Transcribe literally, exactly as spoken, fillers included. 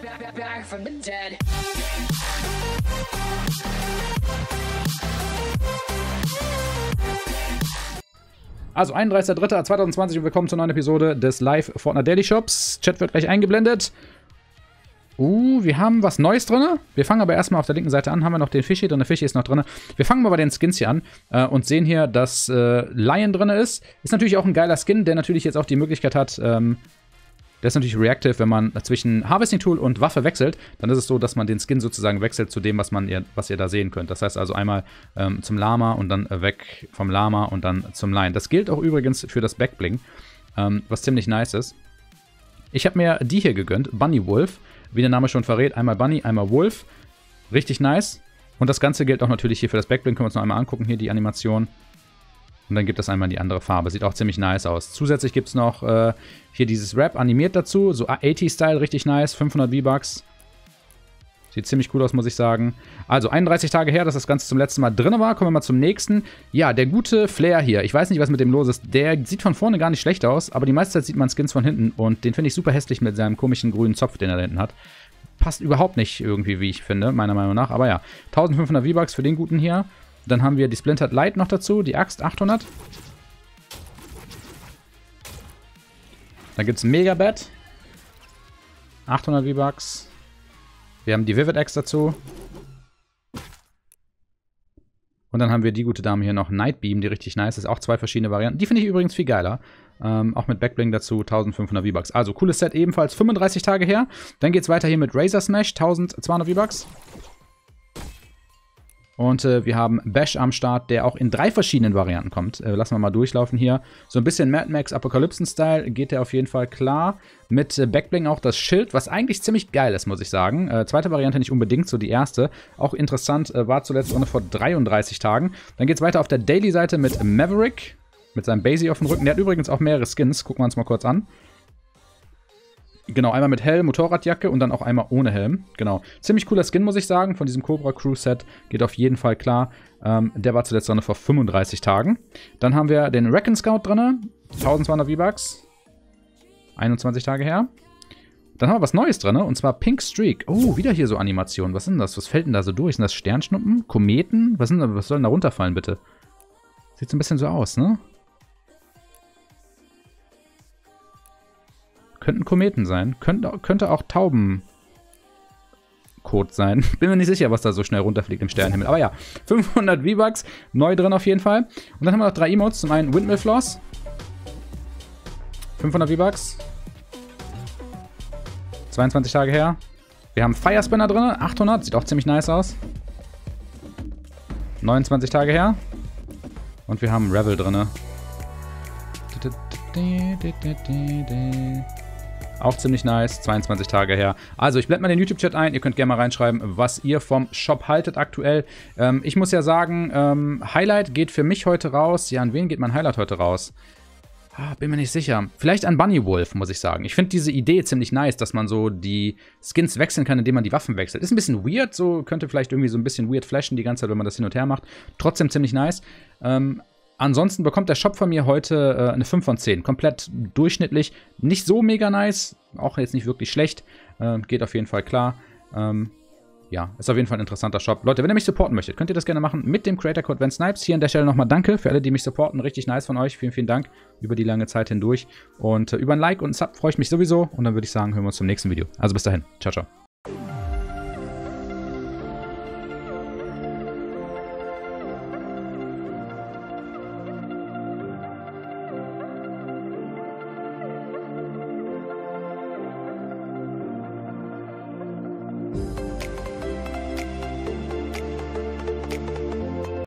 back, back from the dead. Also einunddreißigster dritter zweitausendzwanzig und willkommen zur neuen Episode des Live Fortnite Daily Shops. Chat wird gleich eingeblendet. Uh, wir haben was Neues drin. Wir fangen aber erstmal auf der linken Seite an. Haben wir noch den Fischi drin. Der Fischi ist noch drin. Wir fangen mal bei den Skins hier an äh, und sehen hier, dass äh, Lion drin ist. Ist natürlich auch ein geiler Skin, der natürlich jetzt auch die Möglichkeit hat, ähm, der ist natürlich reactive, wenn man zwischen Harvesting Tool und Waffe wechselt. Dann ist es so, dass man den Skin sozusagen wechselt zu dem, was, man ihr, was ihr da sehen könnt. Das heißt also einmal ähm, zum Lama und dann äh, weg vom Lama und dann zum Lion. Das gilt auch übrigens für das Backbling, ähm, was ziemlich nice ist. Ich habe mir die hier gegönnt, Bunny Wolf. Wie der Name schon verrät, einmal Bunny, einmal Wolf. Richtig nice. Und das Ganze gilt auch natürlich hier für das Backbling. Können wir uns noch einmal angucken, hier die Animation. Und dann gibt es einmal die andere Farbe. Sieht auch ziemlich nice aus. Zusätzlich gibt es noch äh, hier dieses Wrap animiert dazu. So achtziger-Style, richtig nice. fünfhundert V-Bucks. Sieht ziemlich cool aus, muss ich sagen. Also einunddreißig Tage her, dass das Ganze zum letzten Mal drin war. Kommen wir mal zum nächsten. Ja, der gute Flair hier. Ich weiß nicht, was mit dem los ist. Der sieht von vorne gar nicht schlecht aus, aber die meiste Zeit sieht man Skins von hinten. Und den finde ich super hässlich mit seinem komischen grünen Zopf, den er da hinten hat. Passt überhaupt nicht irgendwie, wie ich finde, meiner Meinung nach. Aber ja, eintausendfünfhundert V-Bucks für den guten hier. Dann haben wir die Splintered Light noch dazu, die Axt achthundert. Dann gibt es Megabat. achthundert V-Bucks. Wir haben die Vivid Axe dazu. Und dann haben wir die gute Dame hier noch, Nightbeam, die richtig nice ist. Auch zwei verschiedene Varianten. Die finde ich übrigens viel geiler. Ähm, auch mit Backbling dazu, eintausendfünfhundert V-Bucks. Also, cooles Set, ebenfalls fünfunddreißig Tage her. Dann geht es weiter hier mit Razor Smash, eintausendzweihundert V-Bucks. Und äh, wir haben Bash am Start, der auch in drei verschiedenen Varianten kommt. Äh, lassen wir mal durchlaufen hier. So ein bisschen Mad Max Apokalypsen-Style geht der auf jeden Fall klar. Mit äh, Backbling auch das Schild, was eigentlich ziemlich geil ist, muss ich sagen. Äh, zweite Variante nicht unbedingt, so die erste. Auch interessant, äh, war zuletzt ohne vor dreiunddreißig Tagen. Dann geht es weiter auf der Daily-Seite mit Maverick. Mit seinem Basie auf dem Rücken. Der hat übrigens auch mehrere Skins. Gucken wir uns mal kurz an. Genau, einmal mit Helm, Motorradjacke und dann auch einmal ohne Helm. Genau. Ziemlich cooler Skin, muss ich sagen, von diesem Cobra Crew Set. Geht auf jeden Fall klar. Ähm, der war zuletzt noch vor fünfunddreißig Tagen. Dann haben wir den Recon Scout drin. eintausendzweihundert V-Bucks. einundzwanzig Tage her. Dann haben wir was Neues drin, und zwar Pink Streak. Oh, wieder hier so Animationen. Was sind das? Was fällt denn da so durch? Sind das Sternschnuppen? Kometen? Was, sind da, was soll denn da runterfallen, bitte? Sieht so ein bisschen so aus, ne? Könnten Kometen sein. Könnte, könnte auch Taubenkot sein. Bin mir nicht sicher, was da so schnell runterfliegt im Sternenhimmel. Aber ja, fünfhundert V-Bucks. Neu drin auf jeden Fall. Und dann haben wir noch drei Emotes. Zum einen Windmill Floss. fünfhundert V-Bucks. zweiundzwanzig Tage her. Wir haben Fire Spinner drin. achthundert. Sieht auch ziemlich nice aus. neunundzwanzig Tage her. Und wir haben Revel drin. Auch ziemlich nice, zweiundzwanzig Tage her. Also, ich blende mal den YouTube-Chat ein. Ihr könnt gerne mal reinschreiben, was ihr vom Shop haltet aktuell. Ähm, ich muss ja sagen, ähm, Highlight geht für mich heute raus. Ja, an wen geht mein Highlight heute raus? Ah, bin mir nicht sicher. Vielleicht an Bunny Wolf, muss ich sagen. Ich finde diese Idee ziemlich nice, dass man so die Skins wechseln kann, indem man die Waffen wechselt. Ist ein bisschen weird, so könnte vielleicht irgendwie so ein bisschen weird flashen die ganze Zeit, wenn man das hin und her macht. Trotzdem ziemlich nice. Ähm, Ansonsten bekommt der Shop von mir heute äh, eine fünf von zehn. Komplett durchschnittlich. Nicht so mega nice. Auch jetzt nicht wirklich schlecht. Äh, geht auf jeden Fall klar. Ähm, ja, ist auf jeden Fall ein interessanter Shop. Leute, wenn ihr mich supporten möchtet, könnt ihr das gerne machen mit dem Creator-Code VenSnipes. Hier an der Stelle nochmal danke für alle, die mich supporten. Richtig nice von euch. Vielen, vielen Dank über die lange Zeit hindurch. Und äh, über ein Like und ein Sub freue ich mich sowieso. Und dann würde ich sagen, hören wir uns zum nächsten Video. Also bis dahin. Ciao, ciao.